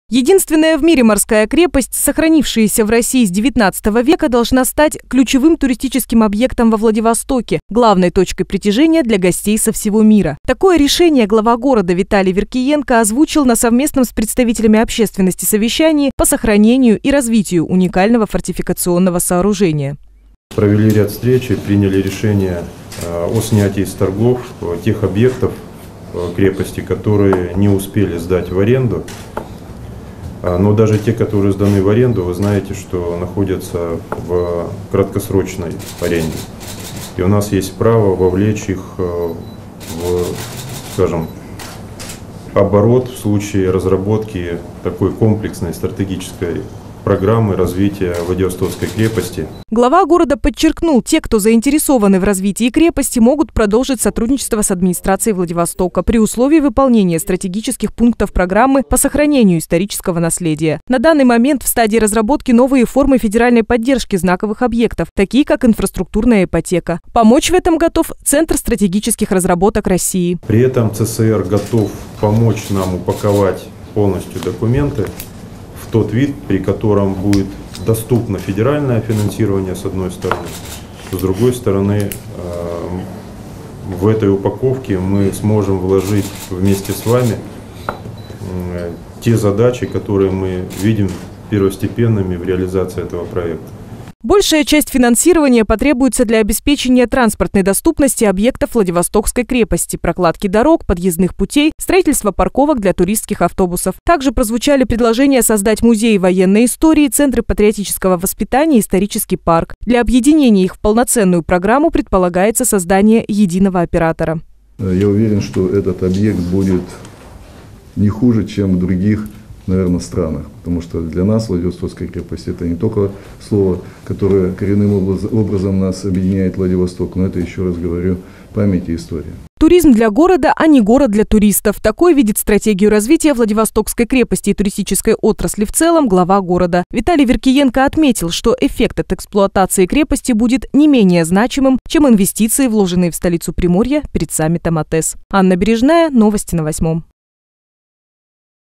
Единственная в мире морская крепость, сохранившаяся в России с XIX века, должна стать ключевым туристическим объектом во Владивостоке, главной точкой притяжения для гостей со всего мира. Такое решение глава города Виталий Веркиенко озвучил на совместном с представителями общественности совещании по сохранению и развитию уникального фортификационного сооружения. Провели ряд встреч и приняли решение о снятии с торгов тех объектов крепости, которые не успели сдать в аренду. Но даже те, которые сданы в аренду, вы знаете, что находятся в краткосрочной аренде. И у нас есть право вовлечь их в, скажем, оборот в случае разработки такой комплексной стратегической программы развития Владивостокской крепости. Глава города подчеркнул, те, кто заинтересованы в развитии крепости, могут продолжить сотрудничество с администрацией Владивостока при условии выполнения стратегических пунктов программы по сохранению исторического наследия. На данный момент в стадии разработки новые формы федеральной поддержки знаковых объектов, такие как инфраструктурная ипотека. Помочь в этом готов Центр стратегических разработок России. При этом ЦСР готов помочь нам упаковать полностью документы в тот вид, при котором будет доступно федеральное финансирование с одной стороны, с другой стороны в этой упаковке мы сможем вложить вместе с вами те задачи, которые мы видим первостепенными в реализации этого проекта. Большая часть финансирования потребуется для обеспечения транспортной доступности объектов Владивостокской крепости, прокладки дорог, подъездных путей, строительства парковок для туристских автобусов. Также прозвучали предложения создать музей военной истории, центры патриотического воспитания и исторический парк. Для объединения их в полноценную программу предполагается создание единого оператора. Я уверен, что этот объект будет не хуже, чем в других, наверное, странах. Потому что для нас Владивостокская крепость — это не только слово, которое коренным образом нас объединяет Владивосток, но это, еще раз говорю, память и история. Туризм для города, а не город для туристов. Такой видит стратегию развития Владивостокской крепости и туристической отрасли в целом глава города. Виталий Веркиенко отметил, что эффект от эксплуатации крепости будет не менее значимым, чем инвестиции, вложенные в столицу Приморья перед саммитом АТЭС. Анна Бережная, новости на 8.